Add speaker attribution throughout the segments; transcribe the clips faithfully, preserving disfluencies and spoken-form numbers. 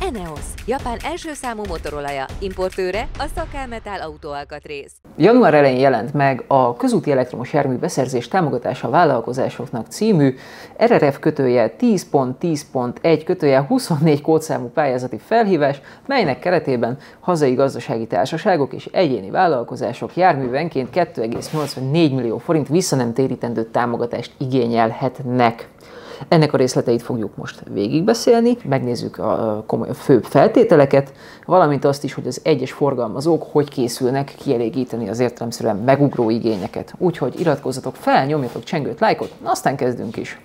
Speaker 1: ENEOS, Japán első számú motorolaja, importőre a Szakámetál autóalkatrész.
Speaker 2: Január elején jelent meg a Közúti Elektromos Jármű Beszerzés Támogatása a Vállalkozásoknak című er er ef kötője tíz pont tíz pont egy kötője huszonnégy kódszámú pályázati felhívás, melynek keretében hazai gazdasági társaságok és egyéni vállalkozások járművenként kettő egész nyolcvannégy millió forint visszanemtérítendő támogatást igényelhetnek. Ennek a részleteit fogjuk most végigbeszélni, megnézzük a komoly, főbb feltételeket, valamint azt is, hogy az egyes forgalmazók hogy készülnek kielégíteni az értelemszerűen megugró igényeket. Úgyhogy iratkozzatok fel, nyomjatok csengőt, lájkot, aztán kezdünk is!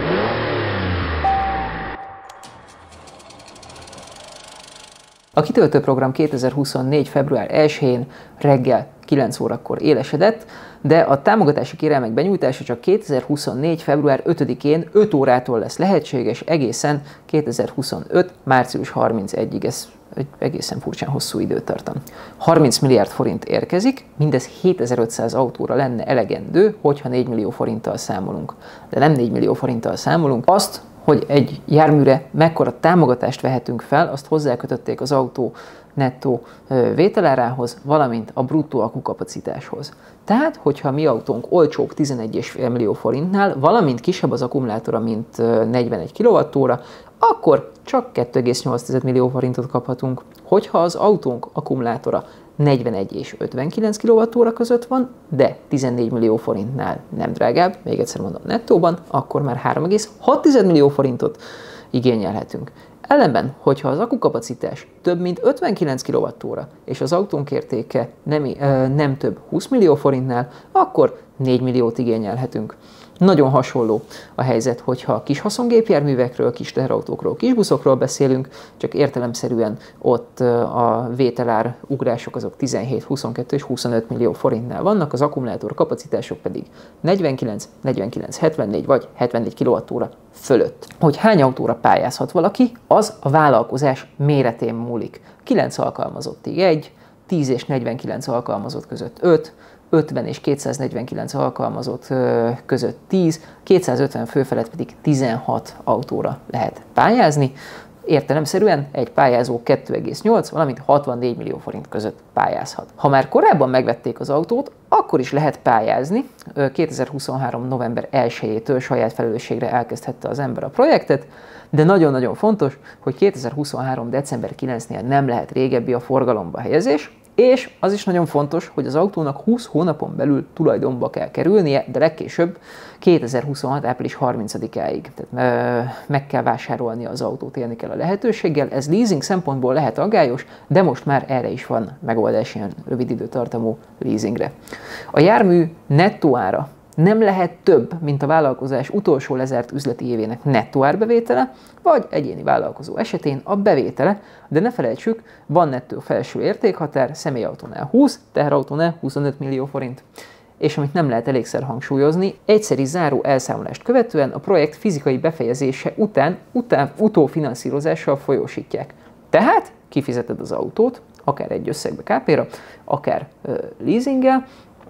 Speaker 2: A kitöltőprogram kétezer-huszonnégy. február elsején reggel kilenc órakor élesedett, de a támogatási kérelmek benyújtása csak kétezer-huszonnégy. február ötödikén öt órától lesz lehetséges, egészen kétezer-huszonöt. március harmincegyedikéig. Ez egy egészen furcsán hosszú időtartam. harminc milliárd forint érkezik, mindez hétezer-ötszáz autóra lenne elegendő, hogyha négy millió forinttal számolunk. De nem négy millió forinttal számolunk, azt, hogy egy járműre mekkora támogatást vehetünk fel, azt hozzákötötték az autó nettó vételárához, valamint a bruttó akkukapacitáshoz. Tehát, hogyha mi autónk olcsóbb tizenegy egész öt millió forintnál, valamint kisebb az akkumulátora, mint negyvenegy kilovattóra, akkor csak kettő egész nyolc millió forintot kaphatunk. Hogyha az autónk akkumulátora negyvenegy és ötvenkilenc kilovattóra között van, de tizennégy millió forintnál nem drágább, még egyszer mondom nettóban, akkor már három egész hat millió forintot igényelhetünk. Ellenben, hogyha az akkukapacitás több mint ötvenkilenc kilovattóra, és az autónk értéke nem, nem több húsz millió forintnál, akkor négy milliót igényelhetünk. Nagyon hasonló a helyzet, hogyha kis haszongépjárművekről, kis teherautókról, kis buszokról beszélünk, csak értelemszerűen ott a vételár ugrások azok tizenhét, huszonkettő és huszonöt millió forintnál vannak, az akkumulátor kapacitások pedig negyvenkilenc, negyvenkilenc, hetvennégy vagy hetvennégy kilovattóra fölött. Hogy hány autóra pályázhat valaki, az a vállalkozás méretén múlik. kilenc alkalmazottig egy, tíz és negyvenkilenc alkalmazott között öt, ötven és kétszáznegyvenkilenc alkalmazott között tíz, kétszázötven fő felett pedig tizenhat autóra lehet pályázni. Értelemszerűen egy pályázó kettő egész nyolc, valamint hatvannégy millió forint között pályázhat. Ha már korábban megvették az autót, akkor is lehet pályázni. kétezer-huszonhárom. november elsejétől saját felelősségre elkezdhette az ember a projektet, de nagyon-nagyon fontos, hogy kétezer-huszonhárom. december kilencedikénél nem lehet régebbi a forgalomba helyezés, és az is nagyon fontos, hogy az autónak húsz hónapon belül tulajdonba kell kerülnie, de legkésőbb kétezer-huszonhat. április harmincadikáig. Tehát meg kell vásárolni az autót, élni kell a lehetőséggel. Ez leasing szempontból lehet aggályos, de most már erre is van megoldás ilyen rövid időtartamú leasingre. A jármű nettó ára nem lehet több, mint a vállalkozás utolsó lezárt üzleti évének nettó árbevétele, vagy egyéni vállalkozó esetén a bevétele, de ne felejtsük, van nettó felső értékhatár, személyautónál húsz, teherautónál huszonöt millió forint. És amit nem lehet elégszer hangsúlyozni, egyszeri záró elszámolást követően a projekt fizikai befejezése után, után utófinanszírozással folyósítják. Tehát kifizeted az autót, akár egy összegbe ká pé-ra, akár uh, leasinggel,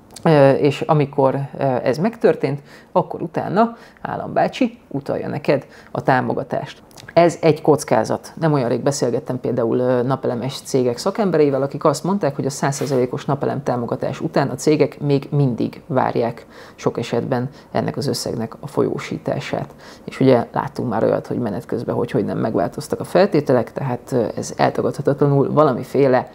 Speaker 2: és amikor ez megtörtént, akkor utána állambácsi utalja neked a támogatást. Ez egy kockázat. Nem olyan rég beszélgettem például napelemes cégek szakembereivel, akik azt mondták, hogy a száz százalékos napelem támogatás után a cégek még mindig várják sok esetben ennek az összegnek a folyósítását. És ugye láttunk már olyat, hogy menet közben hogy, hogy nem megváltoztak a feltételek, tehát ez eltagadhatatlanul valamiféle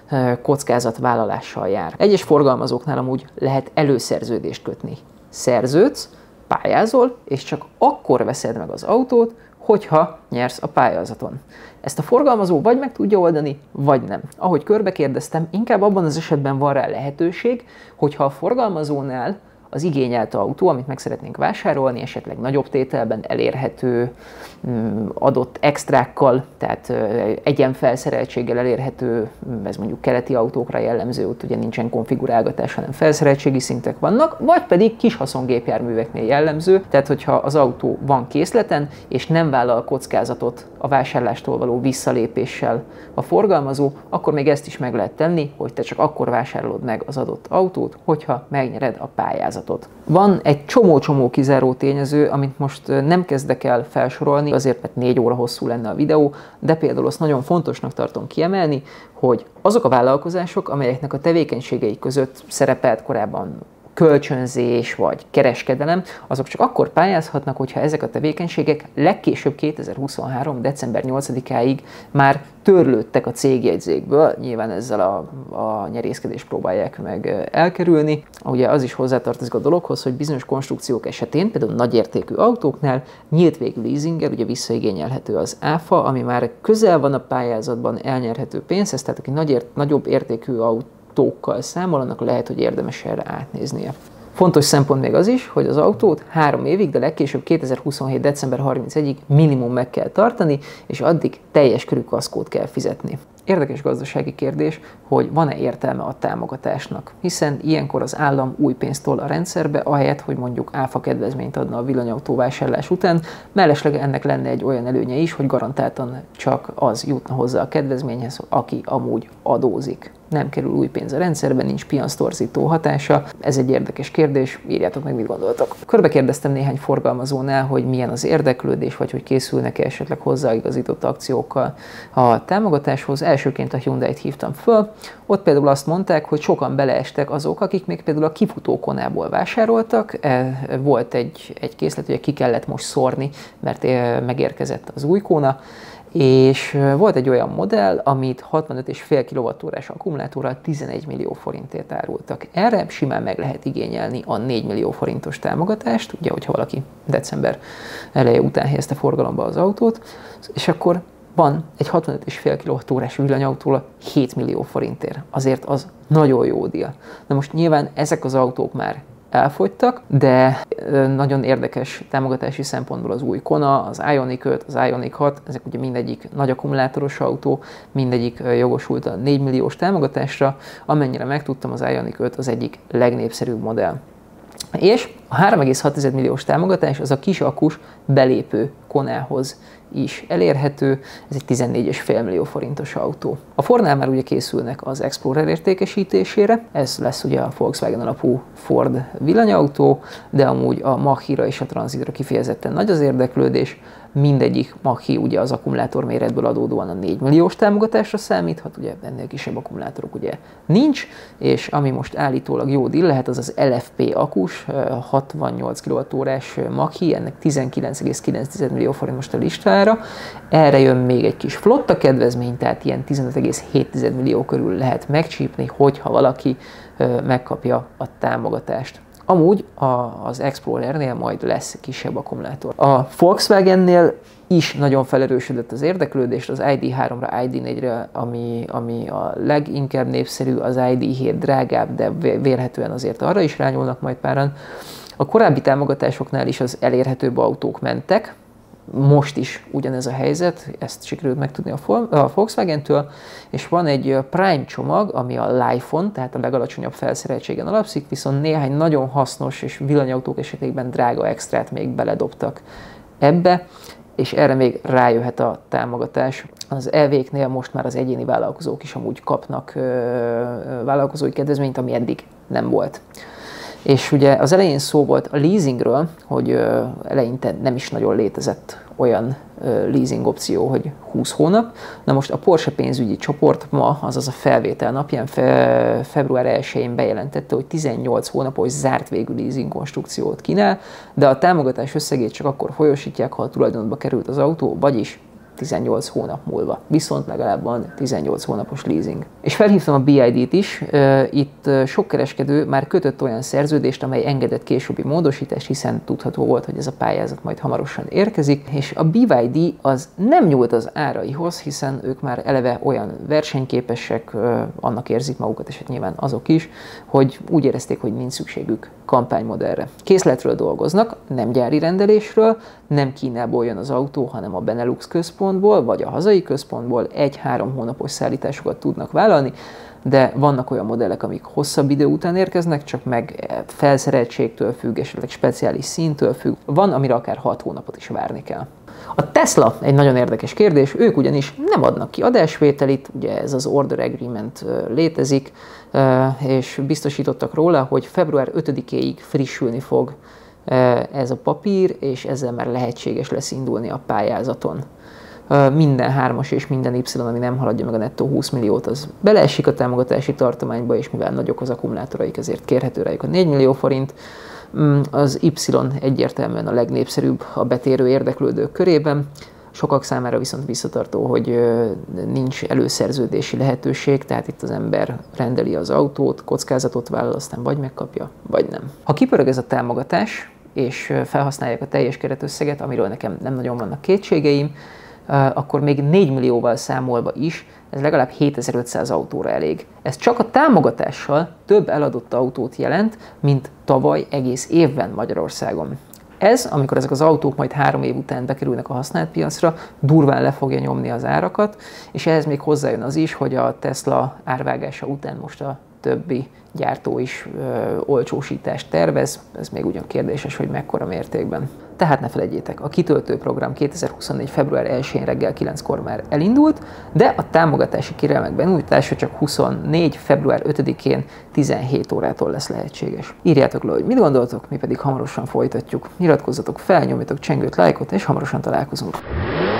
Speaker 2: kockázatvállalással jár. Egyes forgalmazóknál amúgy lehet előszerződést kötni. Szerződsz, pályázol, és csak akkor veszed meg az autót, hogyha nyersz a pályázaton. Ezt a forgalmazó vagy meg tudja oldani, vagy nem. Ahogy körbekérdeztem, inkább abban az esetben van rá lehetőség, hogyha a forgalmazónál az igényelt autó, amit meg szeretnénk vásárolni, esetleg nagyobb tételben elérhető adott extrákkal, tehát egyenfelszereltséggel elérhető, ez mondjuk keleti autókra jellemző, ott ugye nincsen konfigurálgatás, hanem felszereltségi szintek vannak, vagy pedig kis haszongépjárműveknél jellemző, tehát hogyha az autó van készleten, és nem vállal kockázatot a vásárlástól való visszalépéssel a forgalmazó, akkor még ezt is meg lehet tenni, hogy te csak akkor vásárolod meg az adott autót, hogyha megnyered a pályázatot. pályázatot. Van egy csomó-csomó kizáró tényező, amit most nem kezdek el felsorolni, azért mert négy óra hosszú lenne a videó, de például azt nagyon fontosnak tartom kiemelni, hogy azok a vállalkozások, amelyeknek a tevékenységei között szerepelt korábban kölcsönzés vagy kereskedelem, azok csak akkor pályázhatnak, hogyha ezek a tevékenységek legkésőbb kétezer-huszonhárom. december nyolcadikáig már törlődtek a cégjegyzékből, nyilván ezzel a, a nyerészkedést próbálják meg elkerülni. Ugye az is hozzátartozik a dologhoz, hogy bizonyos konstrukciók esetén, például nagyértékű autóknál nyílt végű leasinggel ugye visszaigényelhető az áfa, ami már közel van a pályázatban elnyerhető pénzhez, tehát aki nagyért, nagyobb értékű autó autókkal számol, annak lehet, hogy érdemes erre átnéznie. Fontos szempont még az is, hogy az autót három évig, de legkésőbb kétezer-huszonhét. december harmincegyedikéig minimum meg kell tartani, és addig teljes körű kaszkót kell fizetni. Érdekes gazdasági kérdés, hogy van-e értelme a támogatásnak, hiszen ilyenkor az állam új pénzt tol a rendszerbe, ahelyett, hogy mondjuk áfa kedvezményt adna a villanyautó vásárlás után, mellesleg ennek lenne egy olyan előnye is, hogy garantáltan csak az jutna hozzá a kedvezményhez, aki amúgy adózik. Nem kerül új pénz a rendszerbe, nincs piactorzító hatása. Ez egy érdekes kérdés, írjátok meg, mit gondoltok. Körbe kérdeztem néhány forgalmazónál, hogy milyen az érdeklődés, vagy hogy készülnek-e esetleg hozzáigazított akciókkal a támogatáshoz. Elsőként a Hyundai-t hívtam föl. Ott például azt mondták, hogy sokan beleestek azok, akik még például a kifutó Konából vásároltak. Volt egy, egy készlet, ugye ki kellett most szórni, mert megérkezett az új Kona. És volt egy olyan modell, amit hatvanöt egész öt kilowattórás akkumulátorral tizenegy millió forintért árultak. Erre simán meg lehet igényelni a négy millió forintos támogatást, ugye, hogyha valaki december eleje után helyezte forgalomba az autót, és akkor van egy hatvanöt egész öt kilowattórás villanyautól hét millió forintért. Azért az nagyon jó díj. Na most nyilván ezek az autók már elfogytak, de nagyon érdekes támogatási szempontból az új Kona, az Ioniq öt, az Ioniq hat, ezek ugye mindegyik nagy akkumulátoros autó, mindegyik jogosult a négy milliós támogatásra, amennyire megtudtam, az Ioniq öt az egyik legnépszerűbb modell. És a három egész hat milliós támogatás az a kis akkus belépő Konához is elérhető, ez egy tizennégy egész öt millió forintos autó. A Fordnál már ugye készülnek az Explorer értékesítésére, ez lesz ugye a Volkswagen alapú Ford villanyautó, de amúgy a Mach-E-ra és a Transitra kifejezetten nagy az érdeklődés, mindegyik Mach-E ugye az akkumulátor méretből adódóan a négy milliós támogatásra számíthat, ugye ennél kisebb akkumulátorok ugye nincs, és ami most állítólag jó deal lehet, az az el ef pé akkus, hatvannyolc kilowattórás Mach-E, ennek tizenkilenc egész kilenc millió forint most a listára. Erre jön még egy kis flotta kedvezmény, tehát ilyen tizenöt egész hét millió körül lehet megcsípni, hogyha valaki megkapja a támogatást. Amúgy a, az Explorernél majd lesz kisebb akkumulátor. A Volkswagennél is nagyon felerősödött az érdeklődés, az i dé háromra, i dé négyre, ami, ami a leginkább népszerű, az i dé hét drágább, de vélhetően azért arra is rányolnak majd páran. A korábbi támogatásoknál is az elérhetőbb autók mentek, most is ugyanez a helyzet, ezt sikerült megtudni a Volkswagen-től, és van egy Prime csomag, ami a Life-on, tehát a legalacsonyabb felszereltségen alapszik, viszont néhány nagyon hasznos és villanyautók esetében drága extrát még beledobtak ebbe, és erre még rájöhet a támogatás. Az é véknél most már az egyéni vállalkozók is amúgy kapnak ö, vállalkozói kedvezményt, ami eddig nem volt. És ugye az elején szó volt a leasingről, hogy ö, eleinte nem is nagyon létezett olyan ö, leasing opció, hogy húsz hónap. Na most a Porsche pénzügyi csoport ma, azaz a felvétel napján, fe, február elsején bejelentette, hogy tizennyolc hónapos zárt végű leasing konstrukciót kínál, de a támogatás összegét csak akkor folyósítják, ha a tulajdonba került az autó, vagyis tizennyolc hónap múlva. Viszont legalább van tizennyolc hónapos leasing. És felhívtam a bé i dé-t is, itt sok kereskedő már kötött olyan szerződést, amely engedett későbbi módosítást, hiszen tudható volt, hogy ez a pályázat majd hamarosan érkezik, és a bé i dé az nem nyúlt az áraihoz, hiszen ők már eleve olyan versenyképesek, annak érzik magukat, és hát nyilván azok is, hogy úgy érezték, hogy nincs szükségük kampánymodellre. Készletről dolgoznak, nem gyári rendelésről, nem Kínából jön az autó, hanem a Benelux központból, vagy a hazai központból egy-három hónapos szállításokat tudnak vállalni, de vannak olyan modellek, amik hosszabb idő után érkeznek, csak meg felszereltségtől függ, esetleg speciális színtől függ. Van, amire akár hat hónapot is várni kell. A Tesla egy nagyon érdekes kérdés, ők ugyanis nem adnak ki adásvételit, ugye ez az Order Agreement létezik, és biztosítottak róla, hogy február ötödikéig frissülni fog ez a papír, és ezzel már lehetséges lesz indulni a pályázaton. Minden hármas és minden Y, ami nem haladja meg a nettó húsz milliót, az beleesik a támogatási tartományba, és mivel nagyok az akkumulátoraik, ezért kérhető rájuk a négy millió forint. Az Y egyértelműen a legnépszerűbb a betérő érdeklődők körében. Sokak számára viszont visszatartó, hogy nincs előszerződési lehetőség, tehát itt az ember rendeli az autót, kockázatot vállal, aztán vagy megkapja, vagy nem. Ha kipörög ez a támogatás, és felhasználják a teljes keretösszeget, amiről nekem nem nagyon vannak kétségeim, akkor még négy millióval számolva is, ez legalább hétezer-ötszáz autóra elég. Ez csak a támogatással több eladott autót jelent, mint tavaly egész évben Magyarországon. Ez, amikor ezek az autók majd három év után bekerülnek a használt piacra, durván le fogja nyomni az árakat, és ehhez még hozzájön az is, hogy a Tesla árvágása után most a többi gyártó is ö, olcsósítást tervez, ez még ugyan kérdéses, hogy mekkora mértékben. Tehát ne felejtjétek, a kitöltőprogram kétezer-huszonnégy. február elsején reggel kilenckor már elindult, de a támogatási kérelmek benyújtása csak huszonnégy. február ötödikén tizenhét órától lesz lehetséges. Írjátok le, hogy mit gondoltok, mi pedig hamarosan folytatjuk. Iratkozzatok fel, nyomjatok csengőt, lájkot, és hamarosan találkozunk.